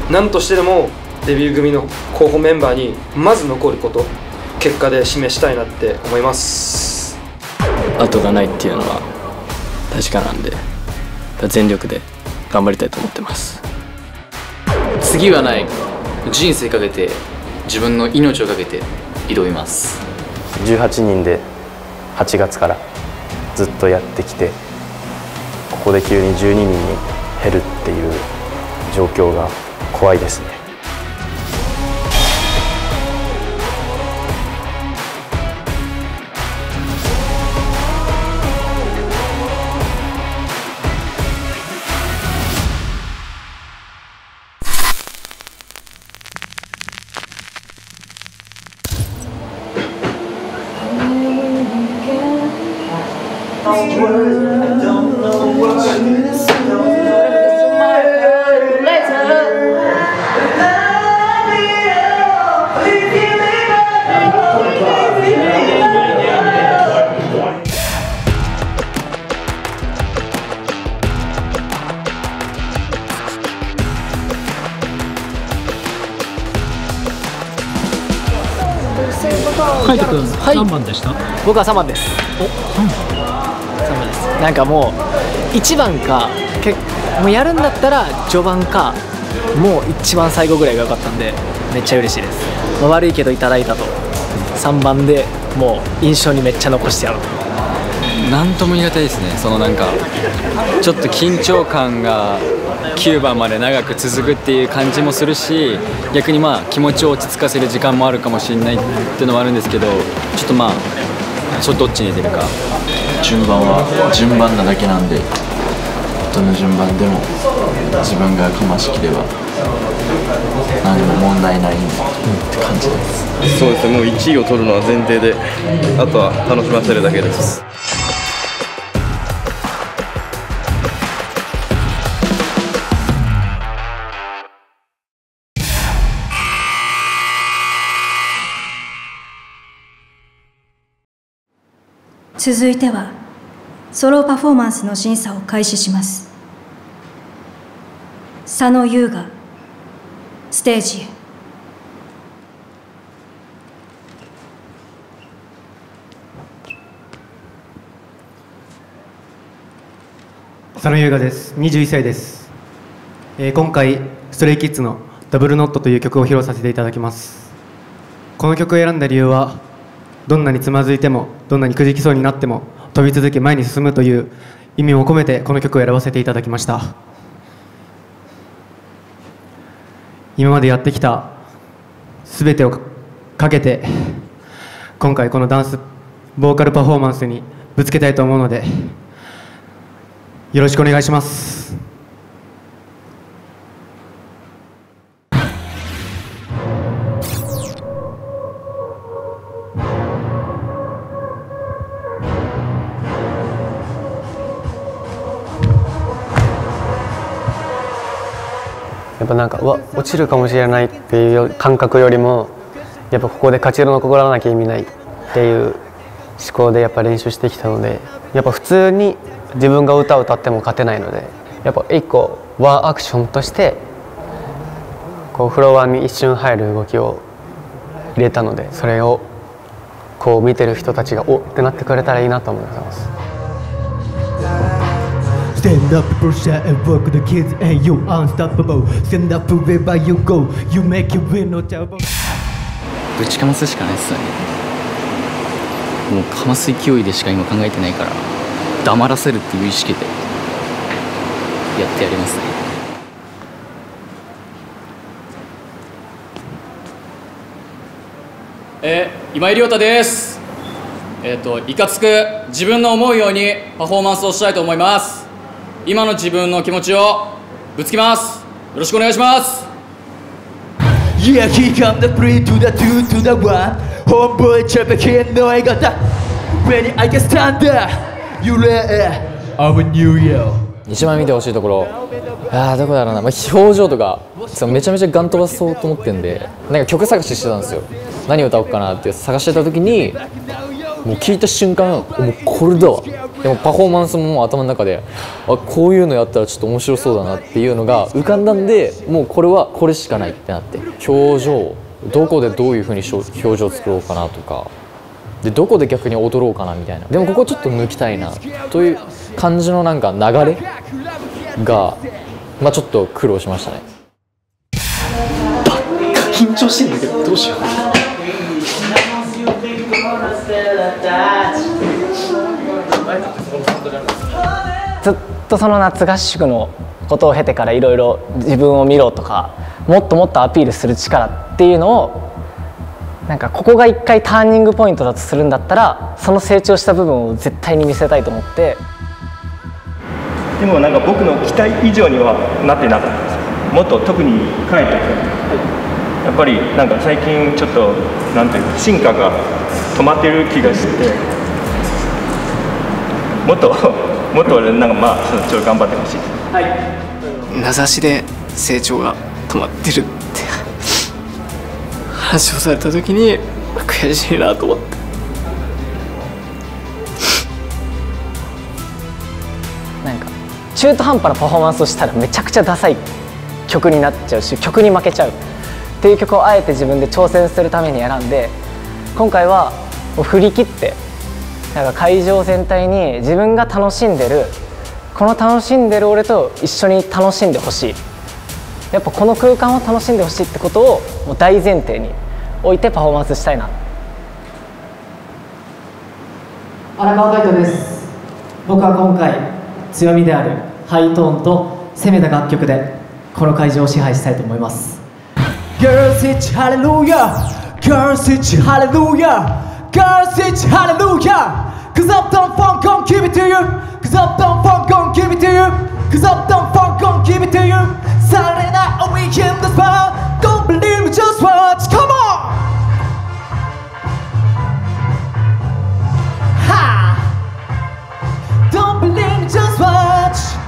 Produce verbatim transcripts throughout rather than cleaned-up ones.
何としてでもデビュー組の候補メンバーにまず残ること、結果で示したいなって思います。 後がないっていうのは確かなんで、全力で頑張りたいと思ってます。 次はない、人生かけて、自分の命をかけて挑みます。 じゅうはちにんではちがつからずっとやってきて、ここで急にじゅうににんに減るっていう状況が怖いですね。 海斗君、はい、何番でした？ 僕はさんばんです。 お、さんばん。 さんばんです。なんかもういちばんか、けもうやるんだったら序盤か、もう一番最後ぐらいが良かったんで、めっちゃ嬉しいです。まあ、悪いけどいただいたと。さんばんでもう印象にめっちゃ残してやろう。 なんとも言い難いですね。そのなんかちょっと緊張感がきゅうばんまで長く続くっていう感じもするし、逆にまあ気持ちを落ち着かせる時間もあるかもしれないっていうのもあるんですけど、ちょっとまあそれどっちに出るか。 順番は順番なだけなんで、どの順番でも自分がかましきれば何も問題ないって感じです。 そうですね、もういちいを取るのは前提で、あとは楽しませるだけです。 続いてはソロパフォーマンスの審査を開始します。佐野優雅、ステージへ。 佐野優雅です。にじゅういっさいです。えー、今回ストレイキッズのダブルノットという曲を披露させていただきます。この曲を選んだ理由は、どんなにつまずいても、どんなにくじきそうになっても飛び続け前に進むという意味を込めてこの曲を選ばせていただきました。今までやってきた全てをかけて、今回このダンスボーカルパフォーマンスにぶつけたいと思うので、よろしくお願いします。 やっぱなんかうわ落ちるかもしれないっていう感覚よりも、やっぱここで勝ち残らなきゃ意味ないっていう思考でやっぱ練習してきたので、やっぱ普通に自分が歌を歌っても勝てないので、やっぱ一個ワンアクションとしてこうフロアに一瞬入る動きを入れたので、それをこう見てる人たちがおってなってくれたらいいなと思います。 Stand up, push out and work the kids and you unstoppable. Stand up wherever you go, you make it win no trouble. ぶちかますしかないっすよね。もうかます勢いでしか今考えてないから、黙らせるっていう意識でやってやりますね。 えー、今井亮太です。えっといかつく自分の思うようにパフォーマンスをしたいと思います。今の自分の気持ちをぶつけます。よろしくお願いします。 Yeah, he come the three to the two to the one. Homeboy trap again, no I got that. Ready, I can stand there. You ready? Our new year. 一番見てほしいところ、ああどこだろうな、まあ、表情とかめちゃめちゃガン飛ばそうと思ってんで、なんか曲探ししてたんですよ。何歌おうかなって探してた時にもう聞いた瞬間もうこれだわ。でもパフォーマンスももう頭の中であこういうのやったらちょっと面白そうだなっていうのが浮かんだんで、もうこれはこれしかないってなって、表情どこでどういうふうに表情作ろうかなとかで、どこで逆に踊ろうかなみたいな、でもここちょっと抜きたいなという感じのなんか流れが、まあ、ちょっと苦労しましたね。 緊張してんだけどどうしよう。ずっとその夏合宿のことを経てからいろいろ自分を見ろとかもっともっとアピールする力っていうのをなんかここが一回ターニングポイントだとするんだったらその成長した部分を絶対に見せたいと思って。 でもなんか僕の期待以上にはなってなかったです。もっと特に帰ってくるやっぱりなんか最近ちょっとなんていうか進化が止まってる気がしてもっともっとなんかまあちょっと頑張ってほしいです。はい。 名指しで成長が止まってるって話をされた時に悔しいなと思って。なんか中途半端なパフォーマンスをしたらめちゃくちゃダサい曲になっちゃうし曲に負けちゃうっていう曲をあえて自分で挑戦するために選んで、今回はもう振り切ってなんか会場全体に自分が楽しんでるこの楽しんでる俺と一緒に楽しんでほしい、やっぱこの空間を楽しんでほしいってことをもう大前提に置いてパフォーマンスしたいな。 荒川海斗です。僕は今回強みであるハイトーンと攻めた楽曲でこの会場を支配したいと思います。 Girls it's hallelujah Girls it's hallelujah Girls it's hallelujah Cause Uptown Funk gon' give it to you Cause Uptown Funk gon' give it to you Cause Uptown Funk gon' give it to you Saturday night a week in the spot Don't believe me just watch Come on Ha Don't believe me just watch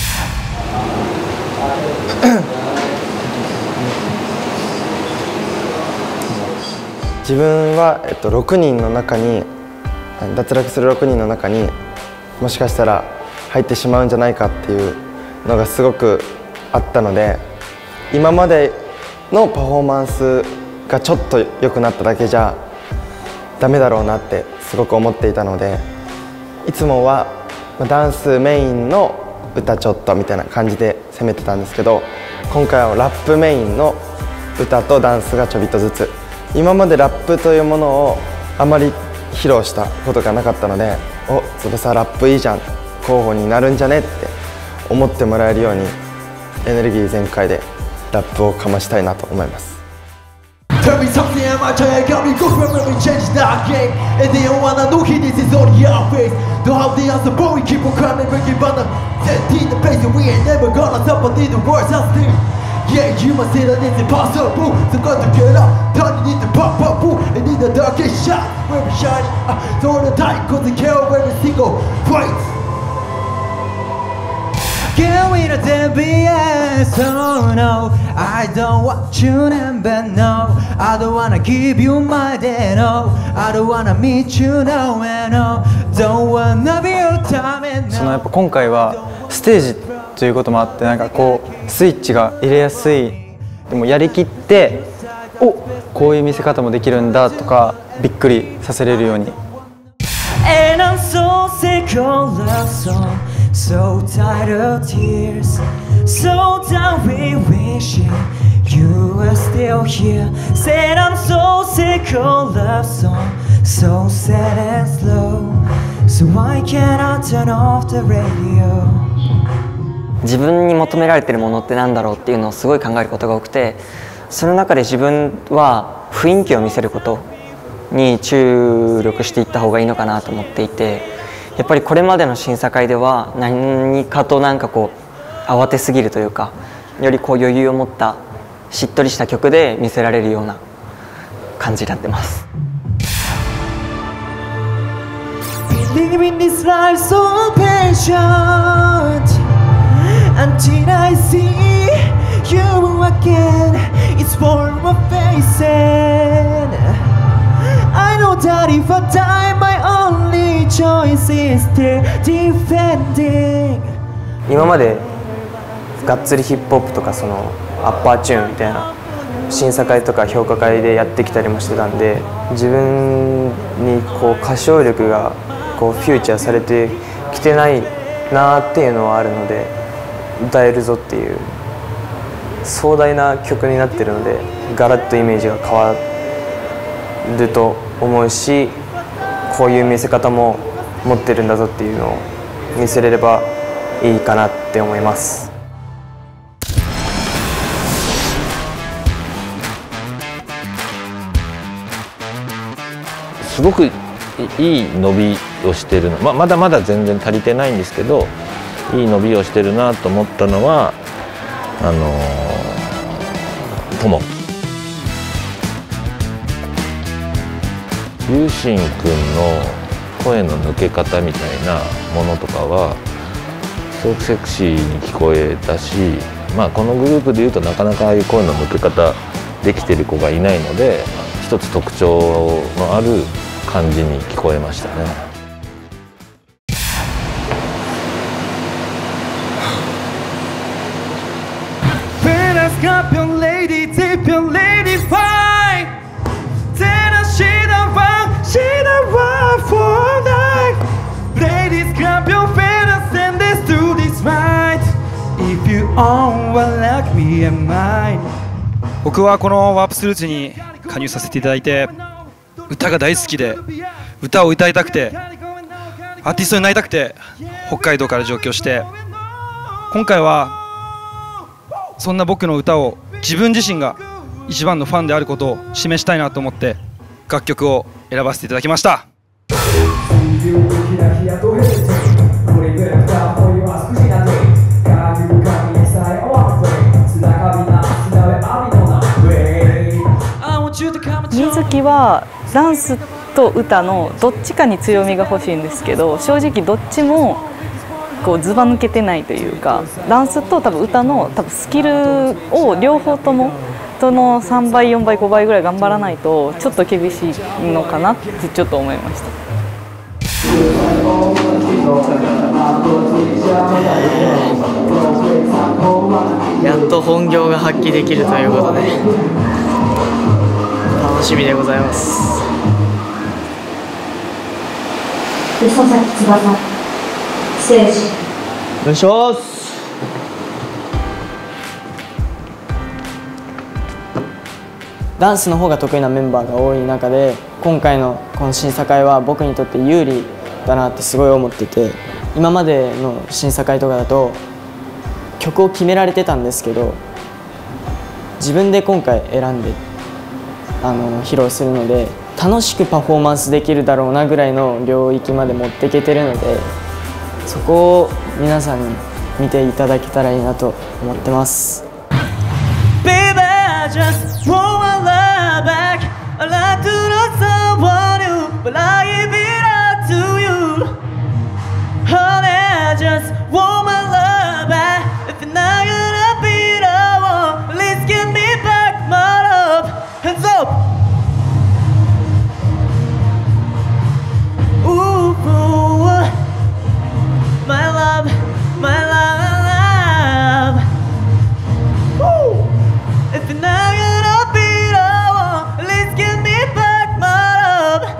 自分は、えっと、ろくにんの中に脱落するろくにんの中にもしかしたら入ってしまうんじゃないかっていうのがすごくあったので、今までのパフォーマンスがちょっと良くなっただけじゃダメだろうなってすごく思っていたので、いつもはダンスメインの歌ちょっとみたいな感じで攻めてたんですけど、今回はラップメインの歌とダンスがちょびっとずつ、今までラップというものをあまり披露したことがなかったので、お翼ラップいいじゃん、候補になるんじゃねって思ってもらえるようにエネルギー全開でラップをかましたいなと思います。 Tell me something, am I trying to get me go from me change that game And they don't wanna know he this is all your face Don't have the answer but we keep on climbing breaking but I'm set in the place and we ain't never gonna stop until the world's out still Yeah, you must say that it's impossible So got to get up, turn it into pop pop boom And in the darkest shot, where we shining uh, So all the time, cause they care every single fight Can we not be yes or no? I don't want you never know I don't wanna give you my day, no I don't wanna meet you now and no Don't wanna be your time and no そのやっぱ今回はステージということもあってなんかこうスイッチが入れやすい、でもやりきっておこういう見せ方もできるんだとかびっくりさせれるように。 And I'm so sick of love song So tired of tears So done with wishing You are still here Said I'm so sick of love song So sad and slow So why can't I turn off the radio 自分に求められているものって何だろうっていうのをすごい考えることが多くて、その中で自分は雰囲気を見せることに注力していった方がいいのかなと思っていて、やっぱりこれまでの審査会では何かとなんかこう慌てすぎるというか、よりこう余裕を持ったしっとりした曲で見せられるような感じになってます。 Living this life so patient Until I see you again It's for my face and I know that if I die my only choice is still defending 今までがっつりヒップホップとかそのアッパーチューンみたいな審査会とか評価会でやってきたりもしてたんで、自分にこう歌唱力がこうフューチャーされてきてないなっていうのはあるので、歌えるぞっていう壮大な曲になってるので、ガラッとイメージが変わると思うし、こういう見せ方も持ってるんだぞっていうのを見せれればいいかなって思います。 すごくいい伸びをしてるの、まあ、まだまだ全然足りてないんですけど、いい伸びをしてるなと思ったのはあのともゆうしんくんの声の抜け方みたいなものとかはすごくセクシーに聞こえたし、まあ、このグループでいうとなかなかああいう声の抜け方できてる子がいないので、一つ特徴のある感じに聞こえましたね。 僕はこのワープスルーツに加入させていただいて、歌が大好きで歌を歌いたくてアーティストになりたくて北海道から上京して、今回はそんな僕の歌を自分自身が一番のファンであることを示したいなと思って楽曲を選ばせていただきました。 水木はダンスと歌のどっちかに強みが欲しいんですけど、正直どっちもこうずば抜けてないというか、ダンスと多分歌の多分スキルを両方ともそのさんばいよんばいごばいぐらい頑張らないとちょっと厳しいのかなってちょっと思いました。 やっと本業が発揮できるということで楽しみでございます。 磯崎翼ステージお願いします。ダンスの方が得意なメンバーが多い中で、今回のこの審査会は僕にとって有利だなってすごい思ってて、今までの審査会とかだと曲を決められてたんですけど、自分で今回選んであの披露するので楽しくパフォーマンスできるだろうなぐらいの領域まで持っていけてるので、そこを皆さんに見ていただけたらいいなと思ってます。 Baby, I just want my love back. I like to love someone new, but I give it up to you. Honey, I just want my love back. If you're not gonna be the one, please give me back my love. Hands up. Ooh, ooh, my love, my love. Woo. If you're not gonna be the one, please give me back my love.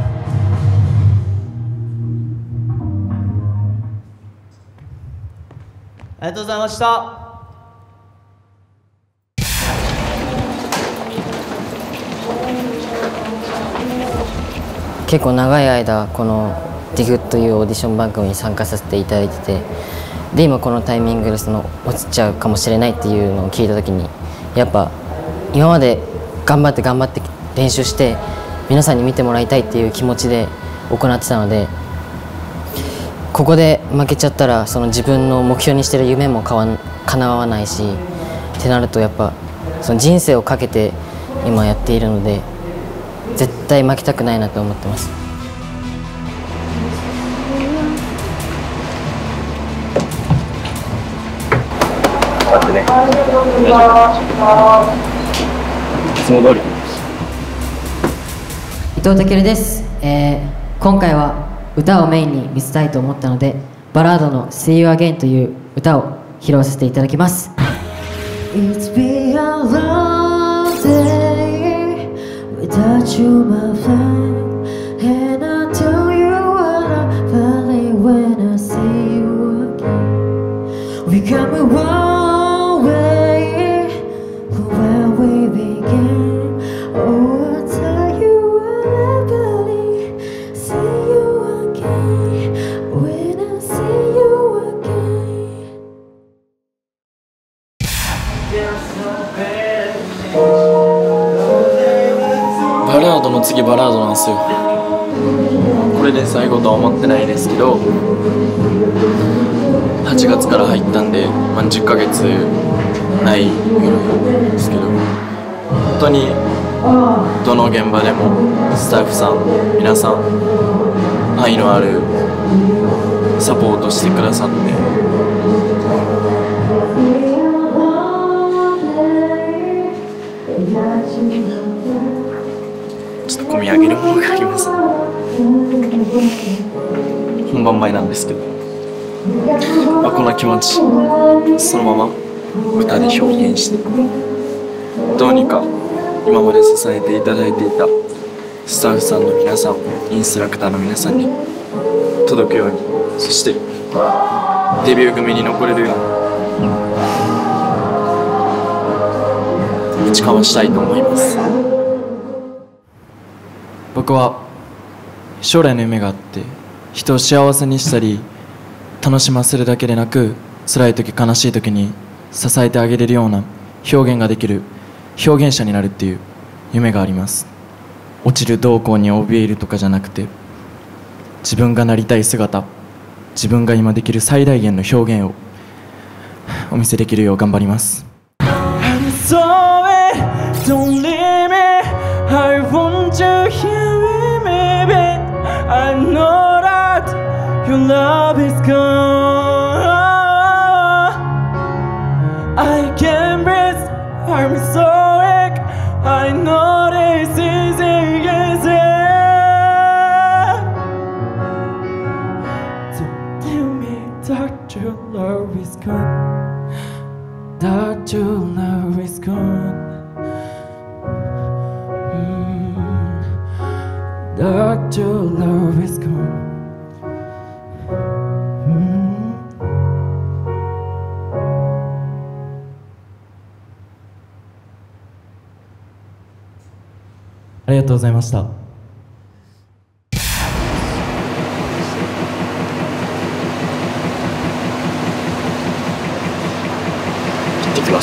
ありがとうございました。 結構長い間この ディグ というオーディション番組に参加させていただいてて、で今このタイミングでその落ちちゃうかもしれないっていうのを聞いた時に、やっぱ今まで頑張って頑張って練習して皆さんに見てもらいたいっていう気持ちで行ってたので、ここで負けちゃったらその自分の目標にしてる夢もかわ叶わないしってなると、やっぱその人生をかけて今やっているので絶対負けたくないなと思ってます。 待ってね。いつも通り。 藤健です、えー、今回は歌をメインに見せたいと思ったので、バラードの See You Again という歌を披露させていただきます。 It's been a long day without you, my friend, and I tell you what I feel when I see you again. We come a long way from where we began. Oh, I tell you what I believe. See you again when I see you again. バラードの次バラードなんですよ。これで最後とは思ってないですけど、はちがつから入ったんで、まあ、じゅっかげつないぐらいですけど、本当にどの現場でもスタッフさん皆さん愛のあるサポートしてくださって、ちょっと込み上げるものがあります。本番前なんですけど、まあ、この気持ちそのまま歌で表現して、どうにか今まで支えていただいていたスタッフさんの皆さん、インストラクターの皆さんに届くように、そしてデビュー組に残れるように打ち交わしたいと思います。 僕は将来の夢があって、人を幸せにしたり楽しませるだけでなく、辛い時悲しい時に支えてあげれるような表現ができる表現者になるっていう夢があります。落ちる動向に怯えるとかじゃなくて、自分がなりたい姿、自分が今できる最大限の表現をお見せできるよう頑張ります。 I'm sorry, don't leave me. I want you here with me, babe. I know that your love is gone. I can't breathe. I'm so weak. I know this isn't easy. Don't tell me that your love is gone. That your love is gone. That your love is gone. Mm. ありがとうございました。 行ってきます。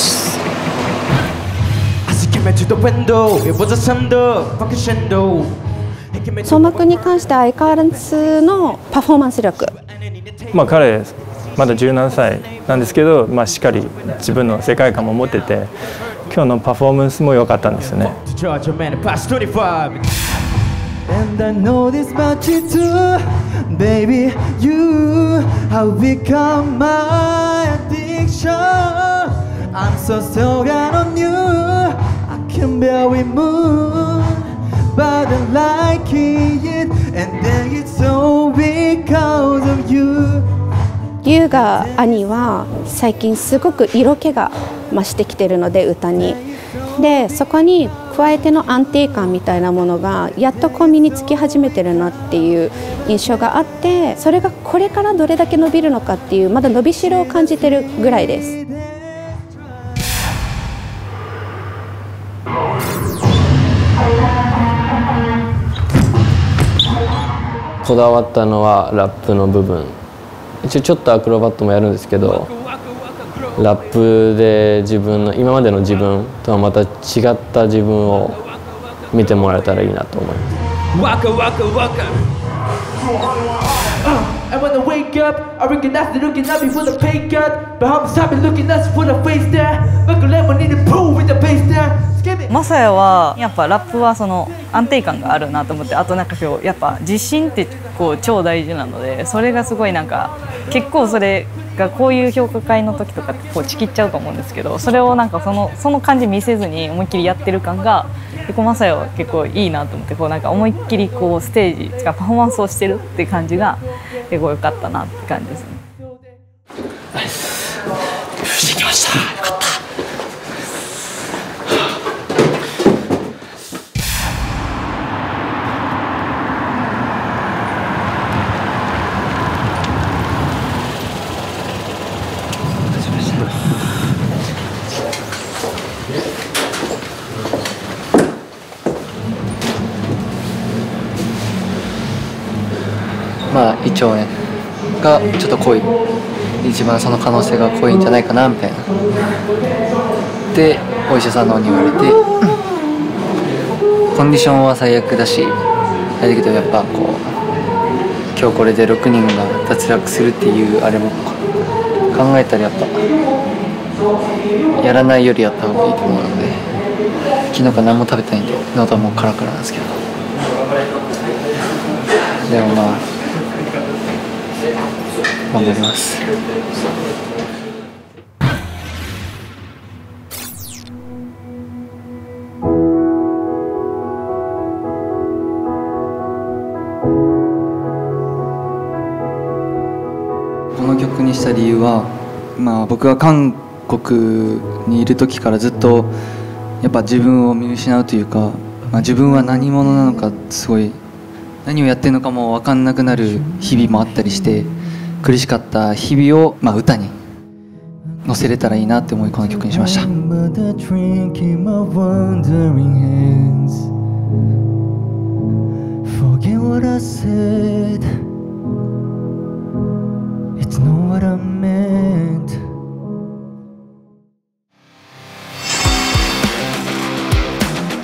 相馬君に関しては相変わらずのパフォーマンス力、 まあ、彼まだじゅうななさいなんですけど、まあ、しっかり自分の世界観も持ってて、今日のパフォーマンスも良かったんですよね。 And I know this about you too, baby. You have become my addiction. I'm so sold on you. I can barely move, but I like it, and then it's all because of you. 優雅兄は最近すごく色気が増してきてるので、歌に。でそこに加えての安定感みたいなものがやっとこう身につき始めてるなっていう印象があって、それがこれからどれだけ伸びるのかっていう、まだ伸びしろを感じてるぐらいです。 こだわったのはラップの部分。一応ちょっとアクロバットもやるんですけど、ラップで自分の今までの自分とはまた違った自分を見てもらえたらいいなと思います。 And when I wake up, I recognize they're looking at me for the pay cut. But I'm stopping looking at us for the face there. Look at them, I need to prove with the pay マサヤはやっぱラップはその安定感があるなと思って、あとなんか今日やっぱ自信ってこう超大事なので、それがすごいなんか結構それがこういう評価会の時とかってこうちきっちゃうと思うんですけど、それをなんかそのその感じ見せずに思いっきりやってる感が結構マサヤは結構いいなと思って、こうなんか思いっきりこうステージとかパフォーマンスをしてるって感じが結構良かったなって感じですね。 よし、できました。よかった。 まあ胃腸炎がちょっと濃い、一番その可能性が濃いんじゃないかなみたいなでお医者さんの方に言われて、コンディションは最悪だしあれだけど、やっぱこう今日これでろくにんが脱落するっていうあれも考えたらやっぱやらないよりやった方がいいと思うので、昨日から何も食べてないんで喉はもうカラカラなんですけど、でもまあ頑張ります。 この曲にした理由は、まあ、僕が韓国にいる時からずっとやっぱ自分を見失うというか、まあ、自分は何者なのかすごい何をやってるのかも分かんなくなる日々もあったりして、苦しかった日々を、まあ、歌に乗せれたらいいなって思い、この曲にしました。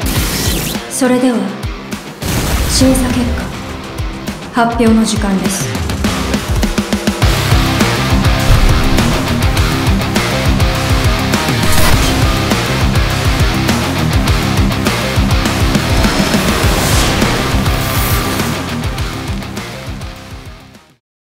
それでは審査結果発表の時間です。